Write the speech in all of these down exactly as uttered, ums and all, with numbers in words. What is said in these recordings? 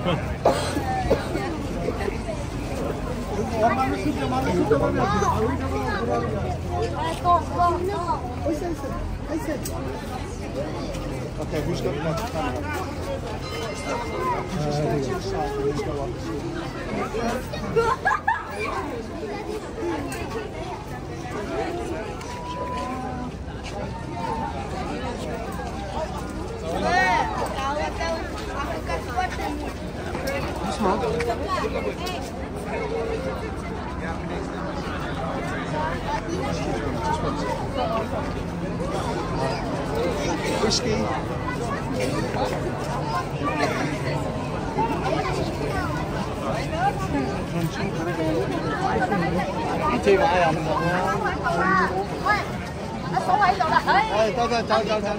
Okay, who's got the camera? Whiskey. Chơi bãi à? Nó số mấy rồi là ơi. Cho cho cho cho cho.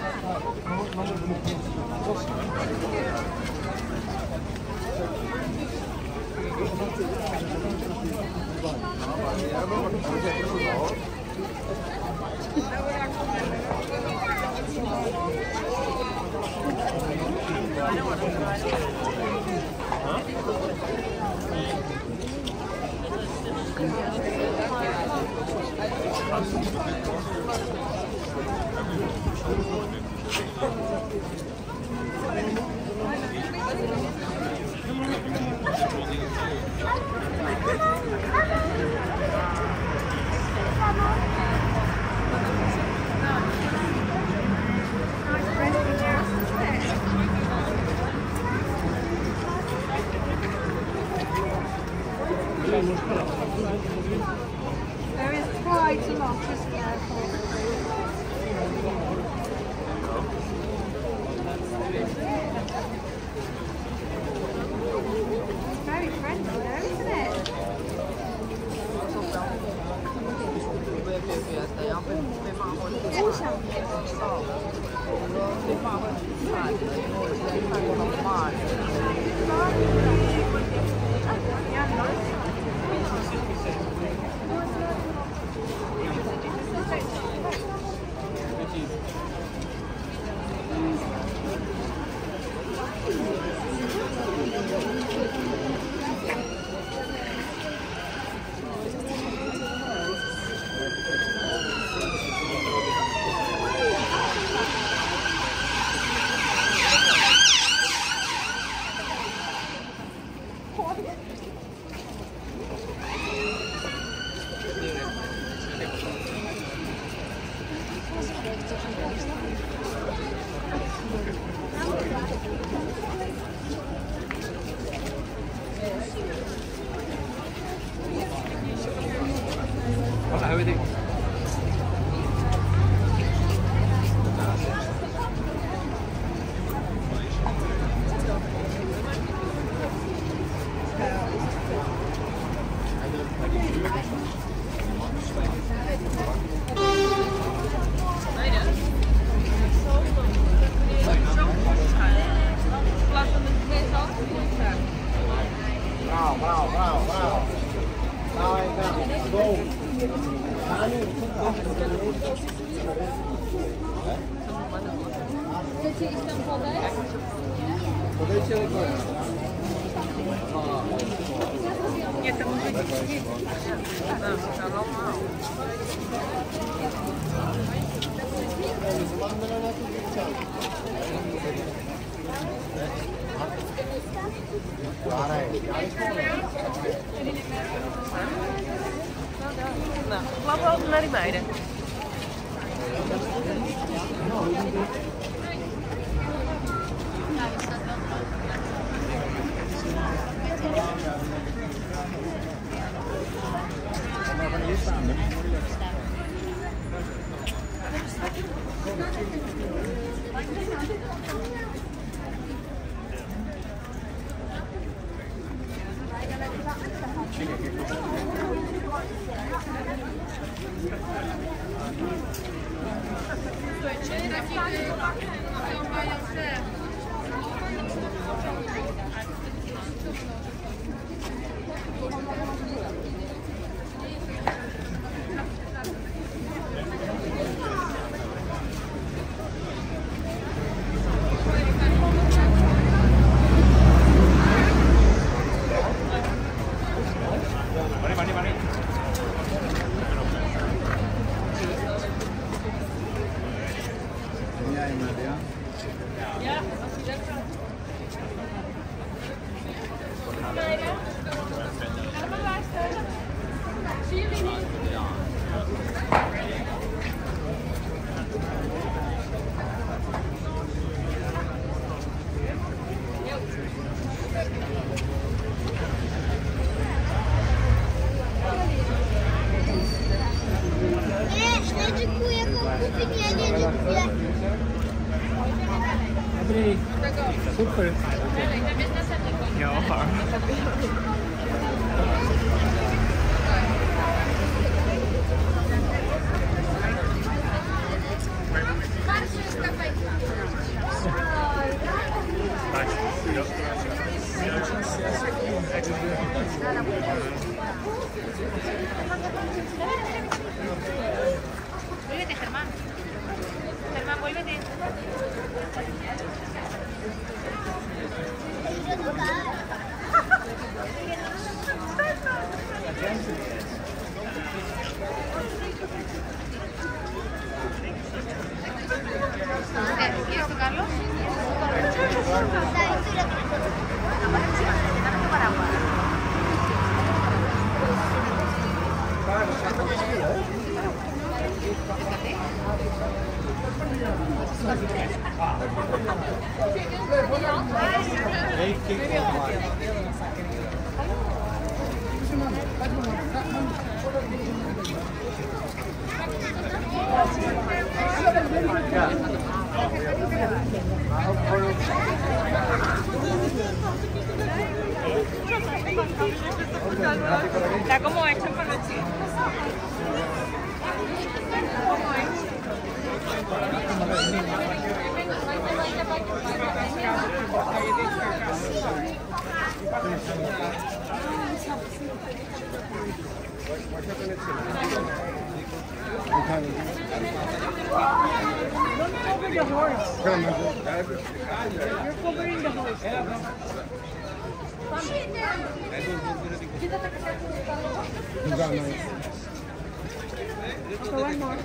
There is quite a lot, isn't there? It's very friendly there, isn't it? Nou, klappen over naar die meiden. Super. Ja. Vuélvete, Germán. Germán, vuélvete. ¿Quieres tocarlo? Está como hecho con los chicos. ¿Cómo es? Don't cover the horse. You're covering the horse. So one more.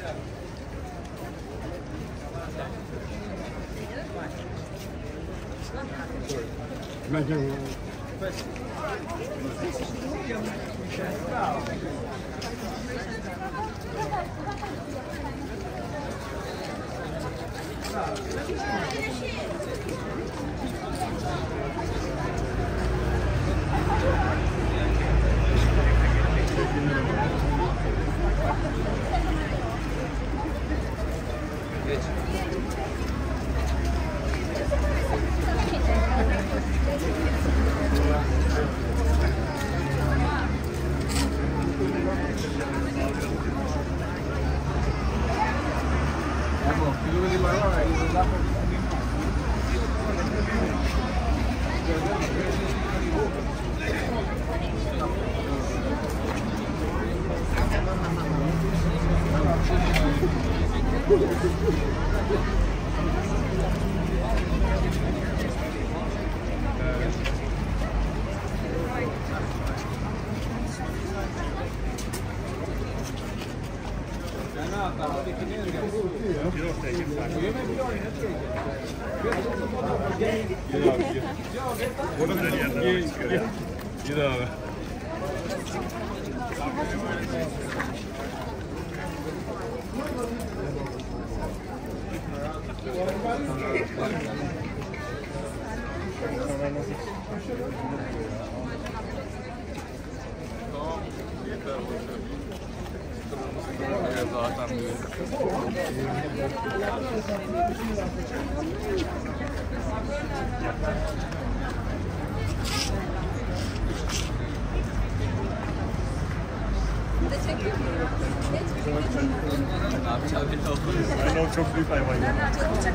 Ano çok büyük hayvan ya.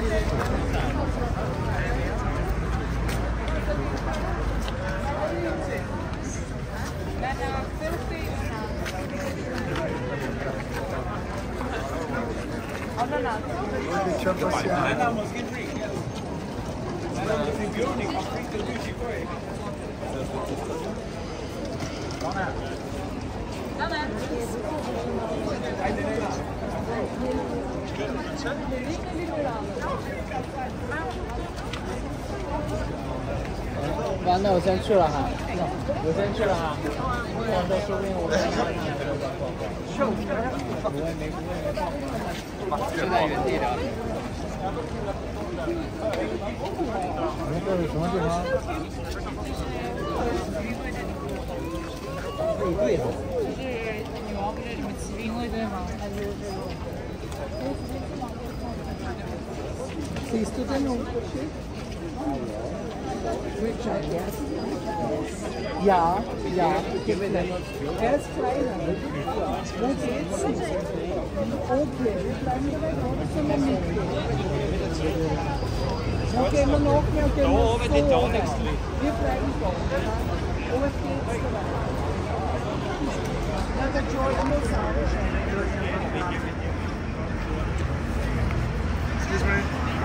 完了，我先去了哈，我先去了哈。到时候说不定我们我也没我也没报，就在原地聊。 这是什么地方？内地的。 就是女王不是什么骑兵卫队吗？还是这种。 Siehst du den Unterschied? Ja, ja, ich gebe dir. Er ist kleiner. Wo geht's hin? Okay, wir bleiben dabei noch in der Mitte. Wo gehen wir noch mehr? Gehen wir so oder? Wir bleiben da. Wo geht's dabei? Ja, der Joy muss sagen. Excuse me.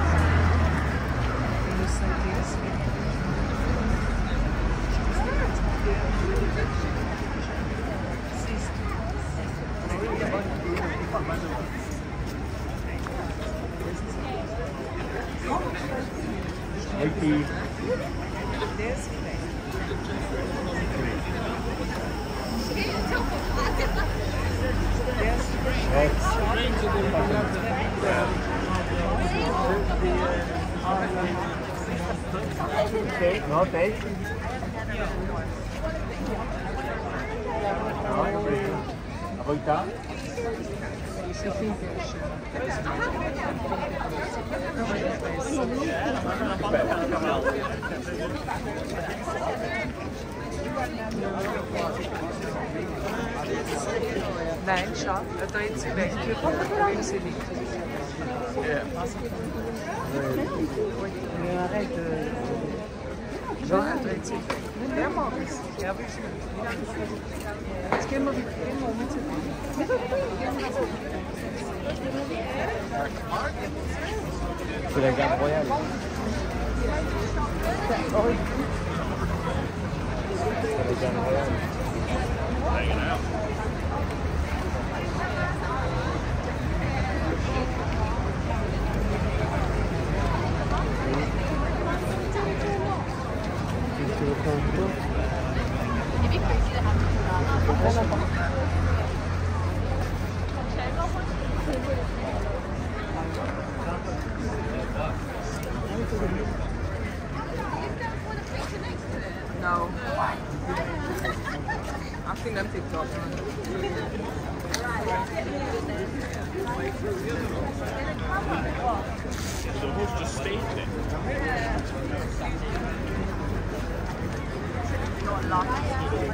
Haiti. Okay, no, thanks. A voltar? Isso aqui. Nein, schau, er dreht sie weg. Nehmen sie nicht. Schau, er dreht sich weg. Der mag es. Der will es nicht. Jetzt gehen wir wieder. Gehen wir mit. C'est la garde royale. C'est la garde royale. No. I've seen them TikTok. So who's just stayed there? Not lost.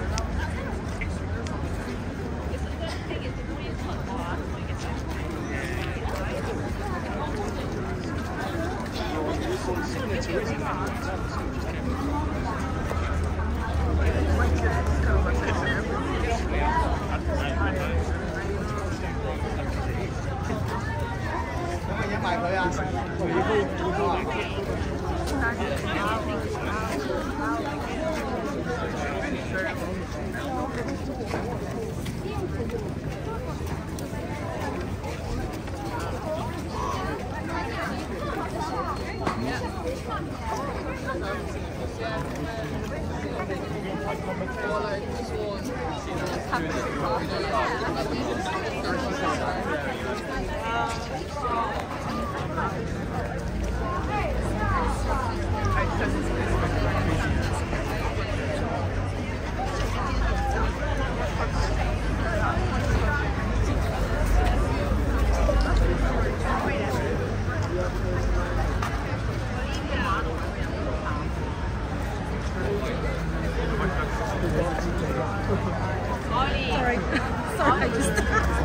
Sorry. Sorry, I just...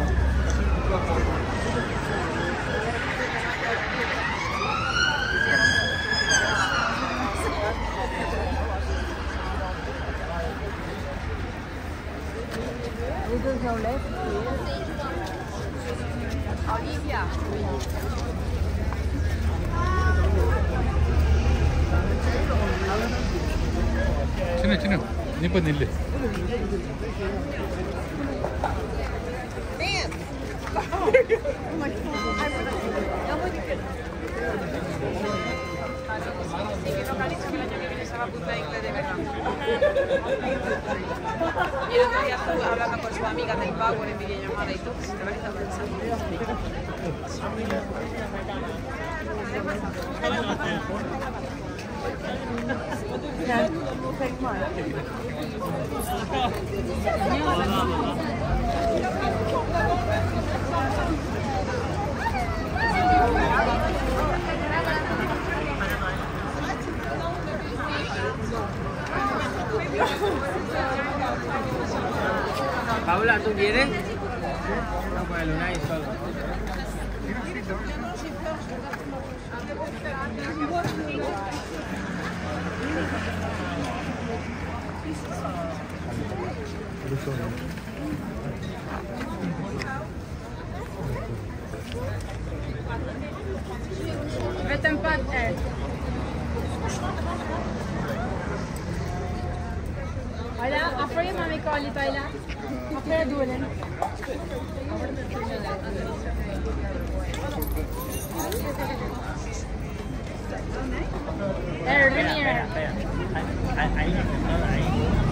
There's no left here. Olivia. ചിന്ന ചിന്ന നീ ഇപ്പൊ നില്ല് Y el otro día estuve hablando con su amiga del Power en videollamada y todo, se te va a quitar pensando. Paola, ¿tú quieres? No, pues el Unai solo. Faites un pas de air. Voilà, après, il m'a mis quoi, les là. Après, d'où elle est. There, come here. Ahí, no, ahí.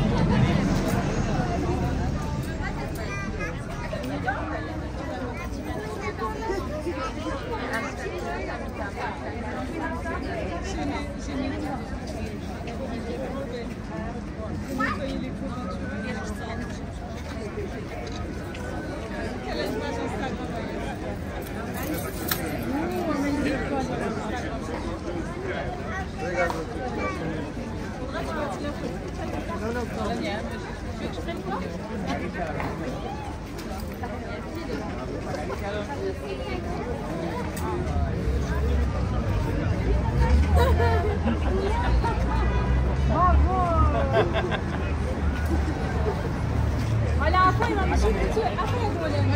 Voilà, après, il m'a mis sur le dessus. Après, il doit aller.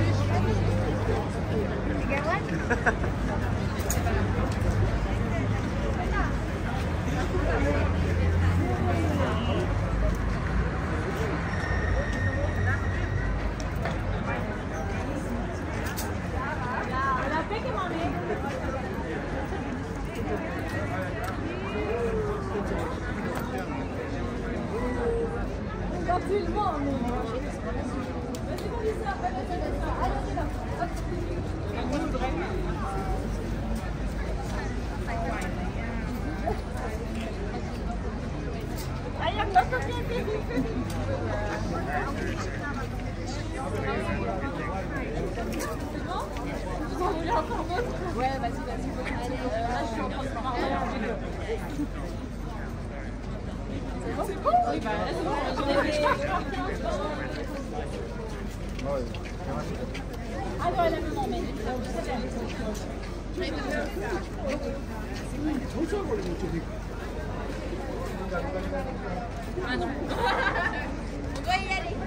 Ouais, vas-y, vas-y. Allez, euh, là, je suis en train de faire un vidéo. C'est bon? C'est bon? Oui, bah là, c'est bon. Ah non, elle a maman, mais ah non. On doit y aller.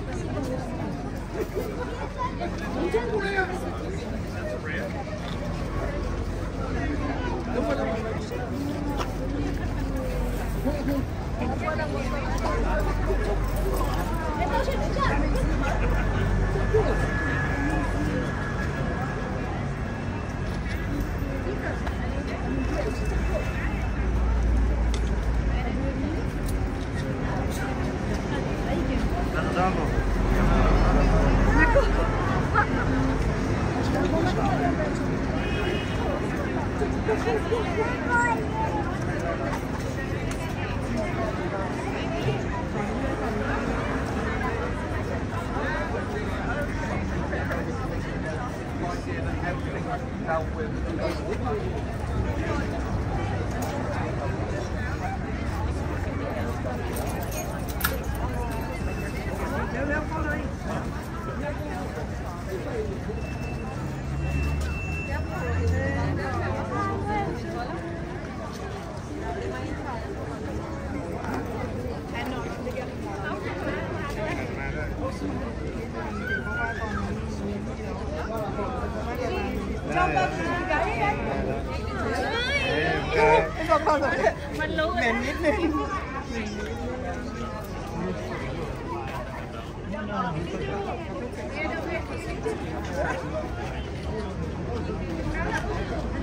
Mìnhรู้เหม็นนิดนึง Thank you.